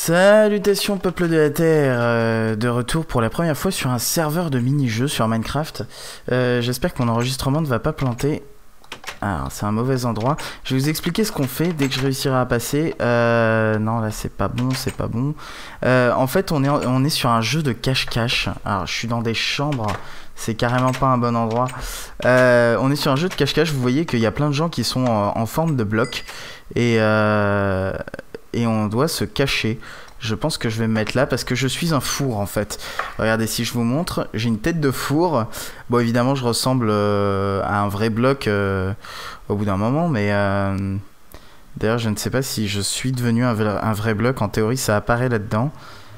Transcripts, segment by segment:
Salutations peuple de la Terre, de retour pour la première fois sur un serveur de mini-jeux sur Minecraft. J'espère que mon enregistrement ne va pas planter. Alors c'est un mauvais endroit. Je vais vous expliquer ce qu'on fait dès que je réussirai à passer. Non là c'est pas bon, c'est pas bon. En fait on est sur un jeu de cache-cache. Alors je suis dans des chambres, c'est carrément pas un bon endroit. On est sur un jeu de cache-cache, vous voyez qu'il y a plein de gens qui sont en forme de bloc. Et on doit se cacher. Je pense que je vais me mettre là parce que je suis un four en fait. Regardez, si je vous montre, j'ai une tête de four. Bon, évidemment, je ressemble à un vrai bloc au bout d'un moment, mais d'ailleurs, je ne sais pas si je suis devenu un vrai bloc. En théorie, ça apparaît là-dedans.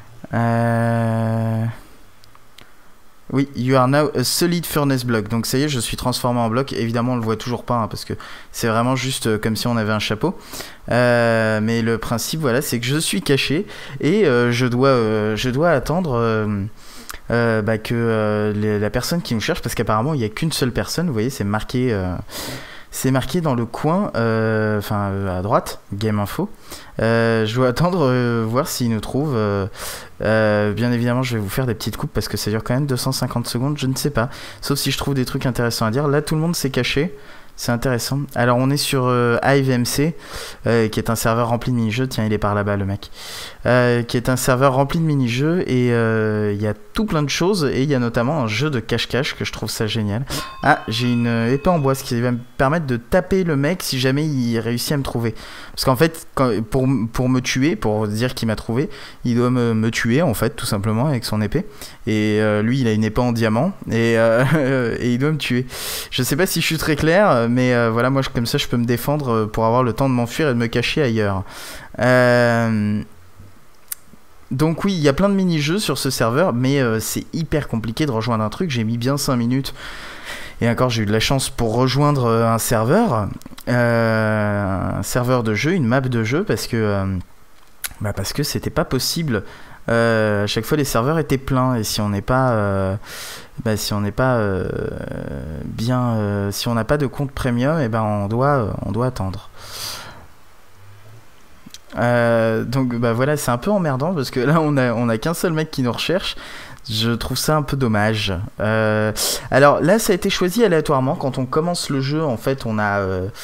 Oui, you are now a solid furnace block. Donc ça y est, je suis transformé en bloc. Évidemment, on le voit toujours pas hein, parce que c'est vraiment juste comme si on avait un chapeau. Mais le principe, voilà, c'est que je suis caché et je dois attendre que la personne qui nous cherche, parce qu'apparemment il n'y a qu'une seule personne. Vous voyez, c'est marqué dans le coin, à droite, Game Info. Je dois attendre, voir s'il nous trouve. Bien évidemment, je vais vous faire des petites coupes parce que ça dure quand même 250 secondes, je ne sais pas. Sauf si je trouve des trucs intéressants à dire. Là, tout le monde s'est caché. C'est intéressant. Alors, on est sur HiveMC, qui est un serveur rempli de mini-jeux. Tiens, il est par là-bas, le mec. Qui est un serveur rempli de mini-jeux. Et il y a tout plein de choses. Et il y a notamment un jeu de cache-cache que je trouve ça génial. Ah, j'ai une épée en bois, ce qui va me permettre de taper le mec si jamais il réussit à me trouver. Parce qu'en fait, pour me tuer, pour dire qu'il m'a trouvé, il doit me tuer, en fait, tout simplement, avec son épée. Et lui, il a une épée en diamant. Et il doit me tuer. Je sais pas si je suis très clair, mais voilà, moi, comme ça, je peux me défendre pour avoir le temps de m'enfuir et de me cacher ailleurs. Donc oui, il y a plein de mini-jeux sur ce serveur, mais c'est hyper compliqué de rejoindre un truc. J'ai mis bien 5 minutes. Et encore, j'ai eu de la chance pour rejoindre un serveur de jeu, une map de jeu, parce que c'était pas possible. À chaque fois, les serveurs étaient pleins, et si on n'est pas, si on n'a pas de compte premium, et ben on doit attendre. Donc voilà, c'est un peu emmerdant parce que là on a qu'un seul mec qui nous recherche. Je trouve ça un peu dommage. Alors là, ça a été choisi aléatoirement. Quand on commence le jeu, en fait, on n'a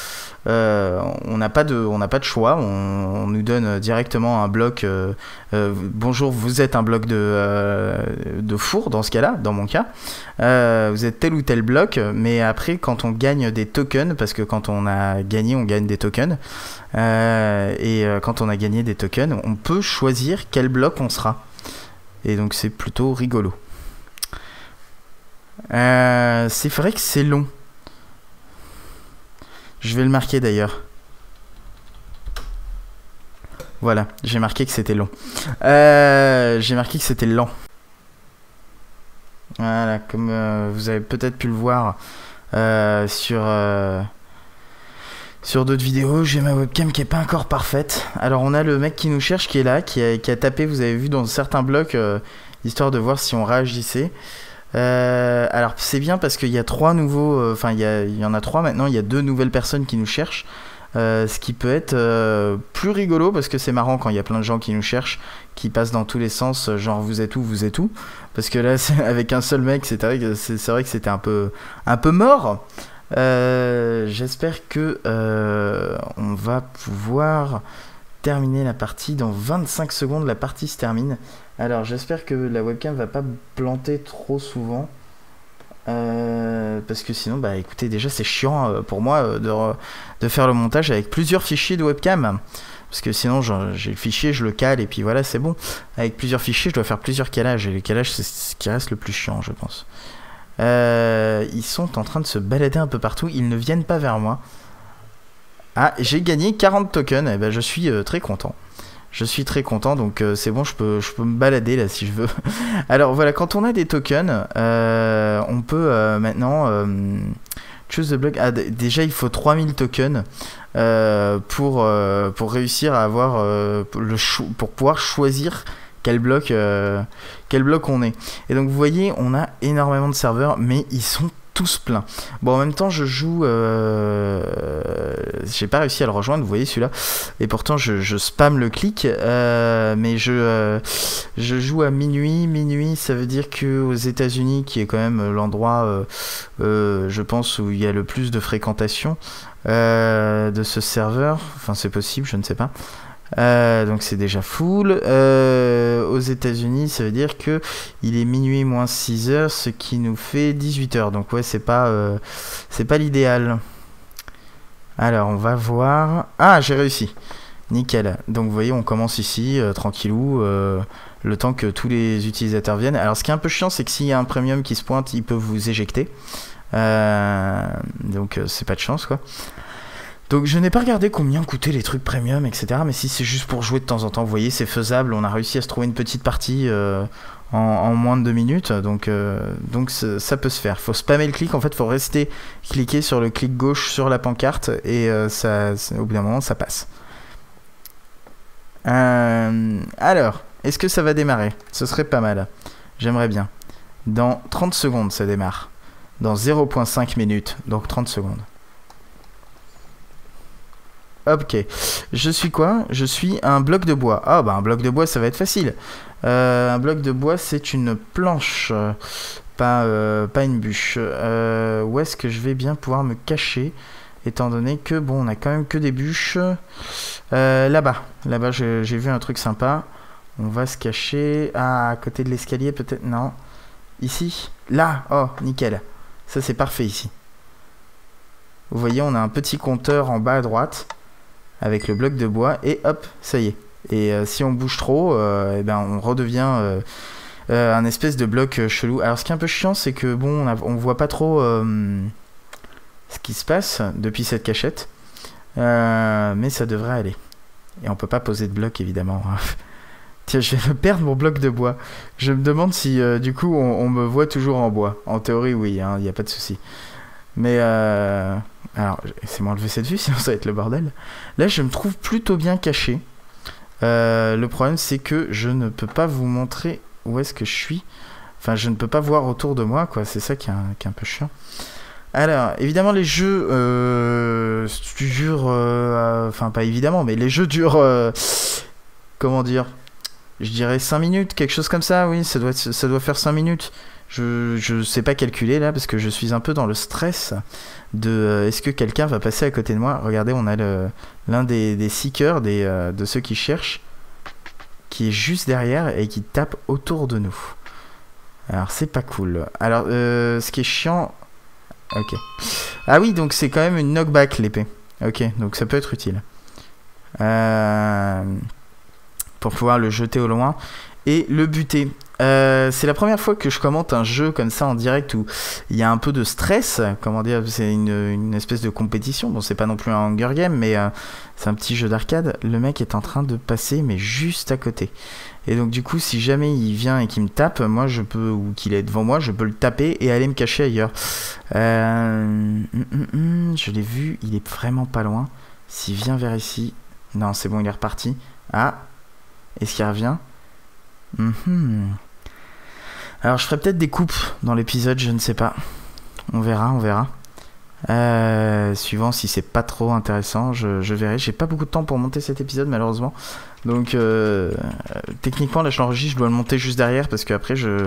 pas de choix. On nous donne directement un bloc. Bonjour, vous êtes un bloc de four dans ce cas-là, dans mon cas. Vous êtes tel ou tel bloc. Mais après, quand on gagne des tokens, parce que quand on a gagné, on gagne des tokens. Quand on a gagné des tokens, on peut choisir quel bloc on sera. Et donc c'est plutôt rigolo. C'est vrai que c'est long. Je vais le marquer d'ailleurs. Voilà, j'ai marqué que c'était long. J'ai marqué que c'était lent. Voilà, comme vous avez peut-être pu le voir sur d'autres vidéos, j'ai ma webcam qui est pas encore parfaite. Alors on a le mec qui nous cherche qui est là, qui a tapé, vous avez vu, dans certains blocs, histoire de voir si on réagissait. Alors c'est bien parce qu'il y a 3 nouveaux, il y en a 3 maintenant, il y a 2 nouvelles personnes qui nous cherchent. Ce qui peut être plus rigolo parce que c'est marrant quand il y a plein de gens qui nous cherchent, qui passent dans tous les sens, genre vous êtes où, vous êtes où. Parce que là, avec un seul mec, c'est vrai que c'était un peu mort. J'espère que on va pouvoir terminer la partie dans 25 secondes. La partie se termine. Alors j'espère que la webcam va pas planter trop souvent, parce que sinon écoutez, déjà c'est chiant pour moi de faire le montage avec plusieurs fichiers de webcam, parce que sinon j'ai le fichier, je le cale et puis voilà, c'est bon. Avec plusieurs fichiers, je dois faire plusieurs calages, et le calage c'est ce qui reste le plus chiant, je pense. Ils sont en train de se balader un peu partout. Ils ne viennent pas vers moi. Ah, j'ai gagné 40 tokens. Et je suis très content. Je suis très content. Donc c'est bon, je peux me balader là si je veux. Alors voilà, quand on a des tokens, on peut maintenant choose the block. Ah, déjà il faut 3000 tokens pour réussir à avoir pour pouvoir choisir quel bloc on est. Et donc vous voyez, on a énormément de serveurs, mais ils sont tous pleins. Bon, en même temps, je joue... j'ai pas réussi à le rejoindre, vous voyez celui-là. Et pourtant, je spamme le clic. Mais je joue à minuit. Minuit, ça veut dire qu'aux États-Unis, qui est quand même l'endroit, je pense, où il y a le plus de fréquentation de ce serveur. Enfin, c'est possible, je ne sais pas. Donc c'est déjà full. Aux États-Unis, ça veut dire que il est minuit moins 6 heures, ce qui nous fait 18 heures. Donc ouais, c'est pas l'idéal. Alors on va voir. Ah, j'ai réussi. Nickel. Donc vous voyez, on commence ici tranquillou, le temps que tous les utilisateurs viennent. Alors ce qui est un peu chiant, c'est que s'il y a un premium qui se pointe, il peut vous éjecter. Donc c'est pas de chance quoi. Donc je n'ai pas regardé combien coûtaient les trucs premium, etc. Mais si c'est juste pour jouer de temps en temps, vous voyez, c'est faisable. On a réussi à se trouver une petite partie en moins de 2 minutes. Donc ça peut se faire. Faut spammer le clic. En fait, faut rester cliquer sur le clic gauche sur la pancarte. Et au bout d'un moment, ça passe. Alors, est-ce que ça va démarrer? Ce serait pas mal. J'aimerais bien. Dans 30 secondes, ça démarre. Dans 0,5 minutes. Donc 30 secondes. Ok, je suis quoi? Je suis un bloc de bois. Ah bah un bloc de bois ça va être facile. Un bloc de bois c'est une planche, pas une bûche. Où est-ce que je vais bien pouvoir me cacher? Étant donné que bon on a quand même que des bûches. Là-bas j'ai vu un truc sympa. On va se cacher. Ah, à côté de l'escalier peut-être? Non. Ici? Là? Oh, nickel. Ça c'est parfait ici. Vous voyez on a un petit compteur en bas à droite. Avec le bloc de bois et hop, ça y est. Et si on bouge trop, eh ben on redevient un espèce de bloc chelou. Alors ce qui est un peu chiant, c'est que bon, on voit pas trop ce qui se passe depuis cette cachette, mais ça devrait aller. Et on peut pas poser de bloc évidemment. Tiens, je vais me perdre mon bloc de bois. Je me demande si du coup on me voit toujours en bois. En théorie, oui, il n'y a pas de souci. Mais alors, c'est m'enlever cette vue, sinon ça va être le bordel. Là, je me trouve plutôt bien caché. Le problème, c'est que je ne peux pas vous montrer où est-ce que je suis. Enfin, je ne peux pas voir autour de moi, quoi. C'est ça qui est un peu chiant. Alors, évidemment, les jeux durent... Enfin, pas évidemment, mais les jeux durent... comment dire? Je dirais 5 minutes, quelque chose comme ça, oui. Ça doit faire 5 minutes. Je sais pas calculer là parce que je suis un peu dans le stress de est-ce que quelqu'un va passer à côté de moi. Regardez, on a l'un des seekers, de ceux qui cherchent, qui est juste derrière et qui tape autour de nous. Alors c'est pas cool. Alors ce qui est chiant... Ok. Ah oui, donc c'est quand même une knockback l'épée. Ok, donc ça peut être utile. Pour pouvoir le jeter au loin et le buter. C'est la première fois que je commente un jeu comme ça en direct où il y a un peu de stress, comment dire, c'est une espèce de compétition. Bon, c'est pas non plus un Hunger Game, mais c'est un petit jeu d'arcade. Le mec est en train de passer, mais juste à côté. Et donc du coup, si jamais il vient et qu'il me tape, moi je peux, ou qu'il est devant moi, je peux le taper et aller me cacher ailleurs. Je l'ai vu, il est vraiment pas loin. S'il vient vers ici, non, c'est bon, il est reparti. Ah, est-ce qu'il revient? Alors je ferai peut-être des coupes dans l'épisode, je ne sais pas. On verra. Suivant si c'est pas trop intéressant, je verrai. J'ai pas beaucoup de temps pour monter cet épisode malheureusement. Donc techniquement là je l'enregistre, je dois le monter juste derrière parce qu'après je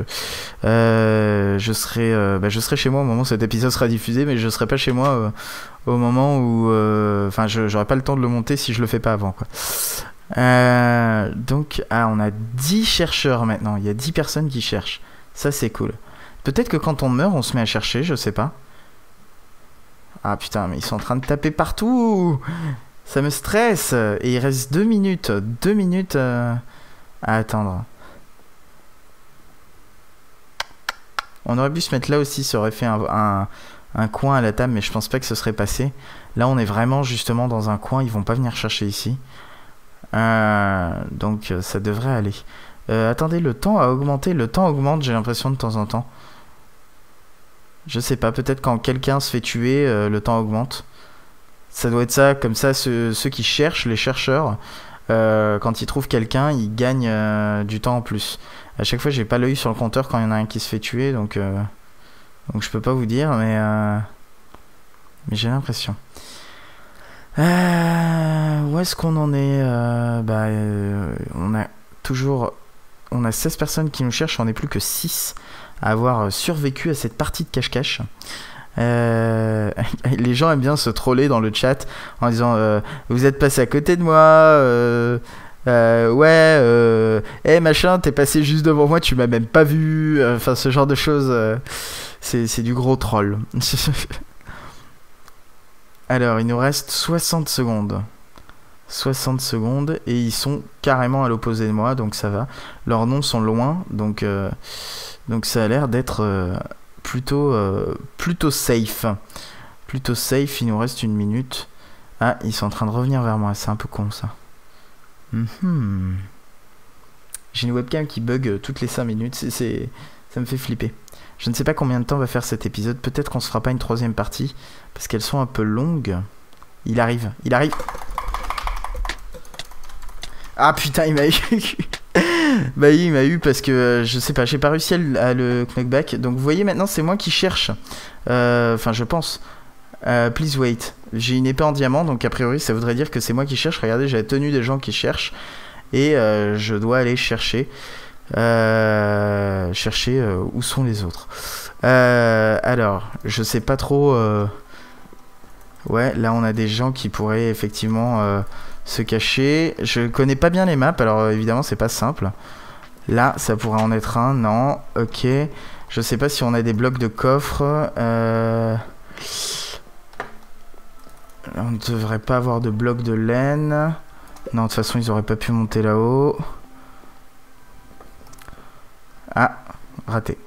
serai chez moi au moment où cet épisode sera diffusé, mais je serai pas chez moi au moment où enfin j'aurai pas le temps de le monter si je le fais pas avant quoi. Donc on a 10 chercheurs maintenant, il y a 10 personnes qui cherchent. Ça c'est cool. Peut-être que quand on meurt on se met à chercher, je sais pas. Ah putain, mais ils sont en train de taper partout. Ça me stresse. Et il reste 2 minutes. 2 minutes à attendre. On aurait pu se mettre là aussi, ça aurait fait un coin à la table, mais je pense pas que ce serait passé. Là on est vraiment justement dans un coin, ils vont pas venir chercher ici. Donc ça devrait aller. Attendez, le temps a augmenté. Le temps augmente, j'ai l'impression de temps en temps. Je sais pas, peut-être quand quelqu'un se fait tuer, le temps augmente. Ça doit être ça, comme ça, ceux qui cherchent, les chercheurs, quand ils trouvent quelqu'un, ils gagnent du temps en plus. À chaque fois, j'ai pas l'œil sur le compteur quand il y en a un qui se fait tuer, donc Donc je peux pas vous dire, mais j'ai l'impression. Où est-ce qu'on en est? On a 16 personnes qui nous cherchent, on n'est plus que 6 à avoir survécu à cette partie de cache-cache. Les gens aiment bien se troller dans le chat en disant vous êtes passé à côté de moi, hey machin, t'es passé juste devant moi, tu m'as même pas vu, enfin ce genre de choses, c'est du gros troll. Alors il nous reste 60 secondes. 60 secondes et ils sont carrément à l'opposé de moi, donc ça va. Leurs noms sont loin, donc ça a l'air d'être plutôt safe. Plutôt safe, il nous reste 1 minute. Ah, ils sont en train de revenir vers moi, c'est un peu con ça. J'ai une webcam qui bug toutes les 5 minutes, ça me fait flipper. Je ne sais pas combien de temps va faire cet épisode, peut-être qu'on se fera pas une 3e partie, parce qu'elles sont un peu longues. Il arrive. Ah putain, il m'a eu. Bah oui, il m'a eu parce que je sais pas, j'ai pas réussi à le knockback. Donc vous voyez maintenant, c'est moi qui cherche. Enfin, je pense. Please wait. J'ai une épée en diamant, donc a priori, ça voudrait dire que c'est moi qui cherche. Regardez, j'ai la tenue des gens qui cherchent. Et je dois aller chercher. Où sont les autres. Alors, je sais pas trop. Ouais, là on a des gens qui pourraient effectivement se cacher. Je connais pas bien les maps, alors évidemment c'est pas simple. Là, ça pourrait en être un, non. Ok. Je sais pas si on a des blocs de coffre. On ne devrait pas avoir de blocs de laine. Non, de toute façon ils auraient pas pu monter là-haut. Ah, raté.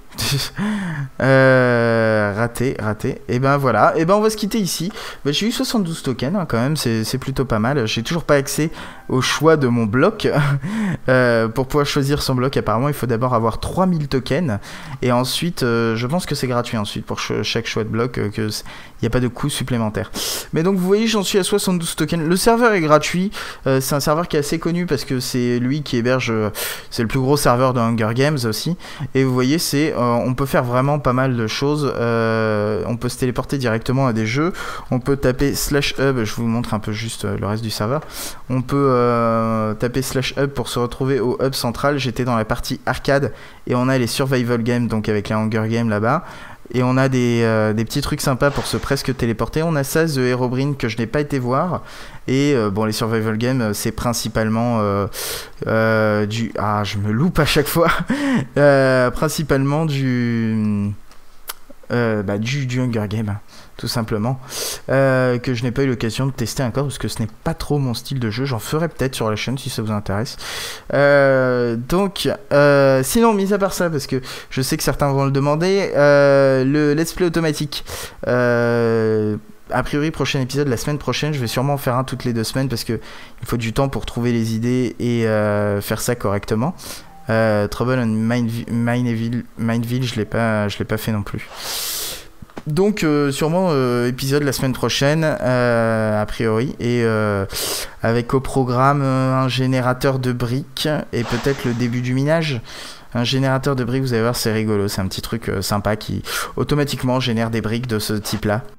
Raté. Et ben voilà. Et ben on va se quitter ici. Ben, j'ai eu 72 tokens hein, quand même, c'est plutôt pas mal. J'ai toujours pas accès au choix de mon bloc. Pour pouvoir choisir son bloc, apparemment il faut d'abord avoir 3000 tokens. Et ensuite, je pense que c'est gratuit ensuite pour chaque choix de bloc, que il n'y a pas de coût supplémentaire. Mais donc vous voyez, j'en suis à 72 tokens. Le serveur est gratuit. C'est un serveur qui est assez connu parce que c'est lui qui héberge. C'est le plus gros serveur de Hunger Games aussi. Et vous voyez, on peut faire vraiment pas mal de choses. On peut se téléporter directement à des jeux. On peut taper /hub. Je vous montre un peu juste le reste du serveur. On peut taper /hub pour se retrouver au hub central. J'étais dans la partie arcade et on a les survival games, donc avec les Hunger Games là-bas. Et on a des petits trucs sympas pour se presque téléporter. On a ça, The Herobrine, que je n'ai pas été voir. Et bon, les survival games, c'est principalement du... Ah, je me loupe à chaque fois. Principalement du Hunger Game, tout simplement. Que je n'ai pas eu l'occasion de tester encore, parce que ce n'est pas trop mon style de jeu. J'en ferai peut-être sur la chaîne, si ça vous intéresse. Sinon, mis à part ça, parce que je sais que certains vont le demander, le let's play automatique. A priori, prochain épisode, la semaine prochaine, je vais sûrement en faire un toutes les 2 semaines, parce que il faut du temps pour trouver les idées et faire ça correctement. Trouble on Mindville, je l'ai pas fait non plus. Donc sûrement épisode la semaine prochaine a priori, et avec au programme un générateur de briques et peut-être le début du minage. Un générateur de briques, vous allez voir, c'est rigolo, c'est un petit truc sympa qui automatiquement génère des briques de ce type là.